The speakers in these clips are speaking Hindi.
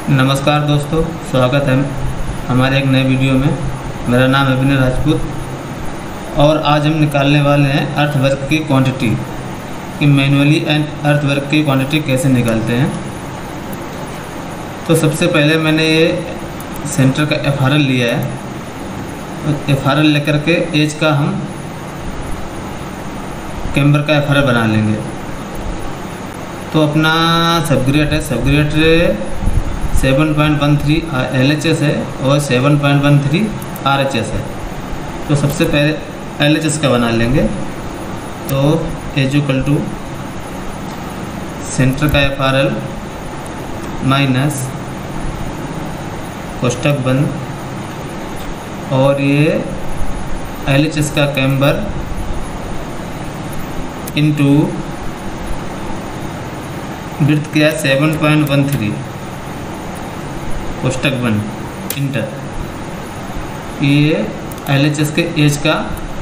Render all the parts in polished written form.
नमस्कार दोस्तों, स्वागत है हमारे एक नए वीडियो में। मेरा नाम है अभिनय राजपूत और आज हम निकालने वाले हैं अर्थवर्ग की क्वांटिटी कि मैनुअली एंड अर्थवर्ग की क्वांटिटी कैसे निकालते हैं। तो सबसे पहले मैंने ये सेंटर का एफआरएल लिया है। एफआरएल लेकर के एज का हम कैम्बर का एफआरएल बना लेंगे। तो अपना सबग्रेड है, सबग्रेड 7.13 LHS है और 7.13 RHS है। तो सबसे पहले LHS का बना लेंगे। तो एज इक्वल टू सेंटर का एफआरएल माइनस कोष्टक बंद और ये LHS का कैम्बर इनटू ब्रेड्थ किया 7.13 कोष्टक बंद इंटर। ये LHS के एज का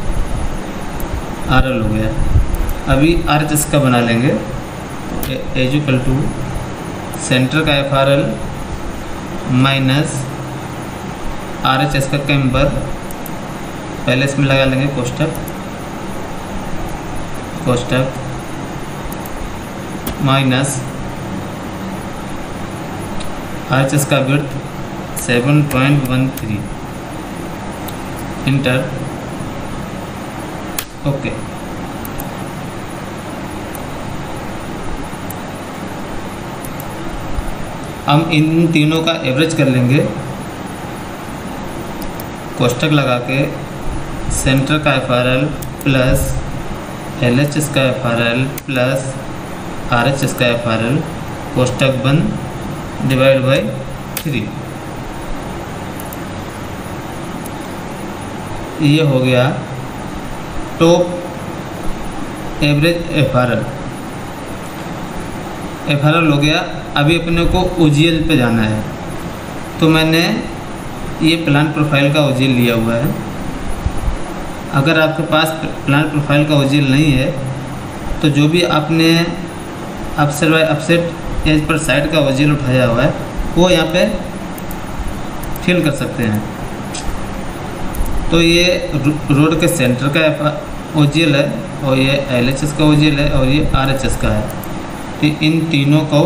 RL हो गया। अभी RHS का बना लेंगे। एज इक्वल टू सेंटर का एफआरएल माइनस RHS का कैम्बर, पहले इसमें लगा लेंगे कोष्टक माइनस RHS का ब्रेड्थ 7.13 इंटर। ओके, हम इन तीनों का एवरेज कर लेंगे। कोष्टक लगा के सेंटर का एफआरएल प्लस LHS का एफआरएल प्लस RHS का एफआरएल कोष्टक बंद डिवाइड बाई 3। ये हो गया टॉप एवरेज एफआरएल हो गया। अभी अपने को OGL पे जाना है। तो मैंने ये प्लांट प्रोफाइल का OGL लिया हुआ है। अगर आपके पास प्लांट प्रोफाइल का OGL नहीं है तो जो भी आपने अपसेट बाय अपसेट एज पर साइड का OGL उठाया हुआ है वो यहाँ पे फिल कर सकते हैं। तो ये रोड के सेंटर का OGL है और ये LHS का OGL है और ये RHS का है। तो इन तीनों को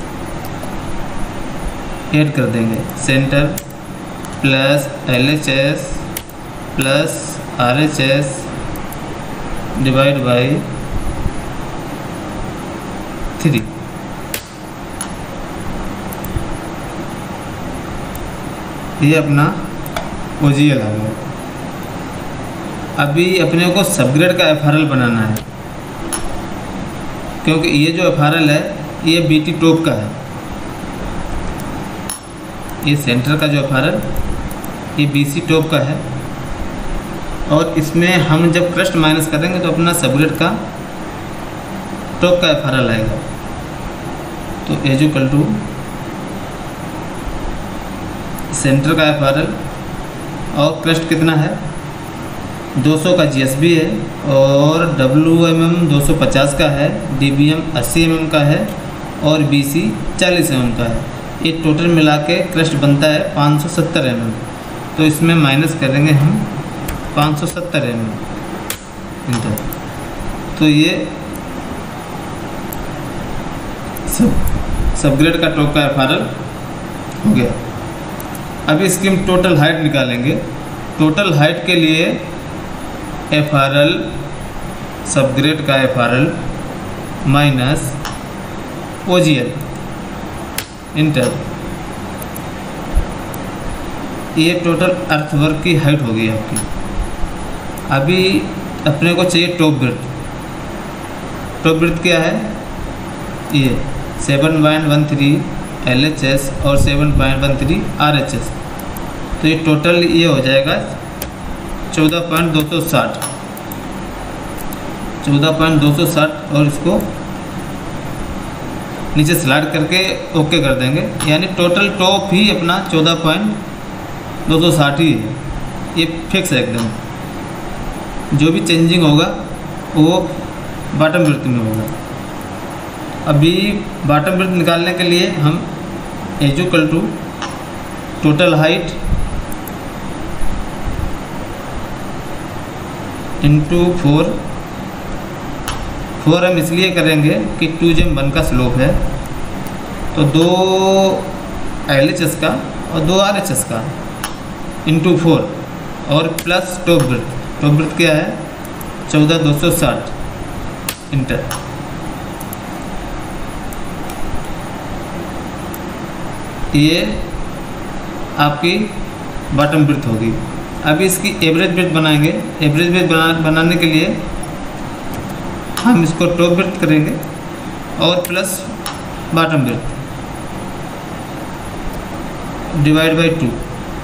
ऐड कर देंगे। Centre plus LHS plus RHS divide by 3। ये अपना OGL आ गया। अभी अपने को सबग्रेड का एफआरएल बनाना है, क्योंकि ये जो एफआरएल है ये BT टॉप का है। ये सेंटर का जो एफआरएल ये BC टॉप का है और इसमें हम जब क्रस्ट माइनस करेंगे तो अपना सबग्रेड का टॉप का एफआरएल आएगा। तो एज इक्वल टू सेंटर का एफआरएल और क्रस्ट कितना है 200 का GSB है और WMM 250 का है, DBM 80 mm का है और BC 40 mm का है। ये टोटल मिला के क्रस्ट बनता है 570 mm। तो इसमें माइनस करेंगे हम 570 mm। तो ये सबग्रेड का टॉप का एफआरएल हो गया। अभी इसकी हम टोटल हाइट निकालेंगे। टोटल हाइट के लिए एफआरएल सबग्रेड का एफआरएल माइनस OGL इंटर। ये टोटल अर्थवर्क की हाइट हो गई आपकी। अभी अपने को चाहिए टॉप ब्रेड्थ। टॉप ब्रेड्थ क्या है? ये 7.13 LHS और 7.13 RHS। तो ये टोटल ये हो जाएगा 14.260 और इसको नीचे स्लाइड करके ओके कर देंगे। यानी टोटल टॉप ही अपना 14.260 ही है। ये फिक्स है एकदम। जो भी चेंजिंग होगा वो बॉटम ब्रेड्थ में होगा। अभी बॉटम ब्रेड्थ निकालने के लिए हम edge equal to total height into 4 हम इसलिए करेंगे कि 2/1 का स्लोप है, तो 2 LHS का और 2 RHS का इंटू 4 और प्लस टॉप ब्रेड्थ क्या है 14,260 इंटर। ये आपकी बॉटम ब्रेड्थ होगी। अब इसकी एवरेज ब्रेड्थ बनाएंगे। एवरेज ब्रेड्थ बनाने के लिए हम इसको टॉप ब्रेड्थ करेंगे और plus bottom breadth divide by 2।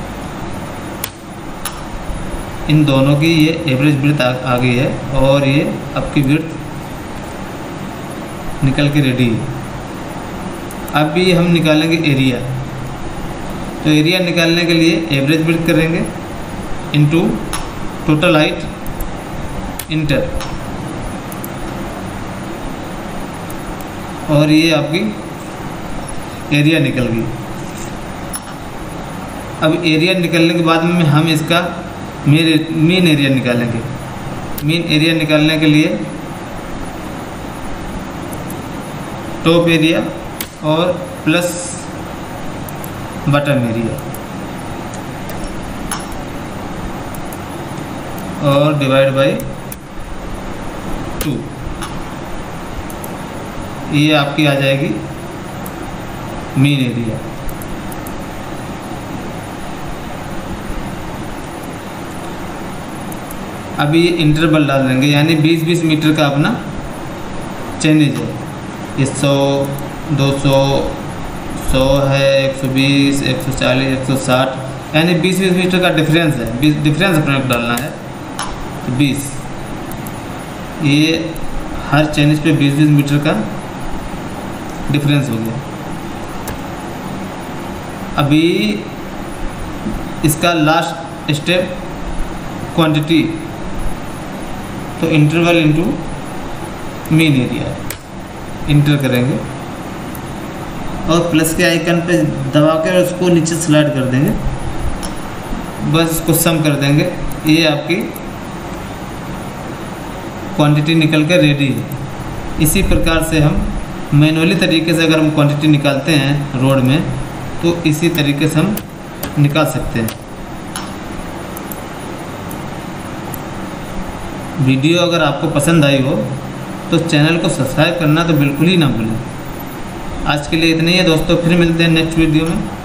इन दोनों की ये एवरेज ब्रेड्थ आ गई है और ये आपकी ब्रेड्थ निकल के रेडी है। अब भी हम निकालेंगे एरिया। तो एरिया निकालने के लिए एवरेज ब्रेड्थ करेंगे इनटू टोटल हाइट इंटर, और ये आपकी एरिया निकल गई। अब एरिया निकलने के बाद में हम इसका मीन एरिया निकालेंगे। मीन एरिया निकालने के लिए टॉप एरिया और प्लस बॉटम एरिया और डिवाइड बाई 2। ये आपकी आ जाएगी मीन एरिया। अभी ये इंटरवल डाल देंगे, यानी 20-20 मीटर का अपना चेनेज है। ये 100, 200, 100 है, 120, 140, 160, यानी 20-20 मीटर का डिफरेंस है। डिफरेंस अपने को डालना है तो 20। ये हर चेनेज पे 20-20 मीटर का डिफरेंस हो गया। अभी इसका लास्ट स्टेप क्वांटिटी, तो interval into mean area enter करेंगे और प्लस के आइकन पे दबा कर उसको नीचे स्लाइड कर देंगे, बस इसको सम कर देंगे। ये आपकी क्वांटिटी निकल कर रेडी है। इसी प्रकार से हम मैनुअली तरीके से अगर हम क्वांटिटी निकालते हैं रोड में, तो इसी तरीके से हम निकाल सकते हैं। वीडियो अगर आपको पसंद आई हो तो चैनल को सब्सक्राइब करना तो बिल्कुल ही ना भूलें। आज के लिए इतने ही है दोस्तों, फिर मिलते हैं नेक्स्ट वीडियो में।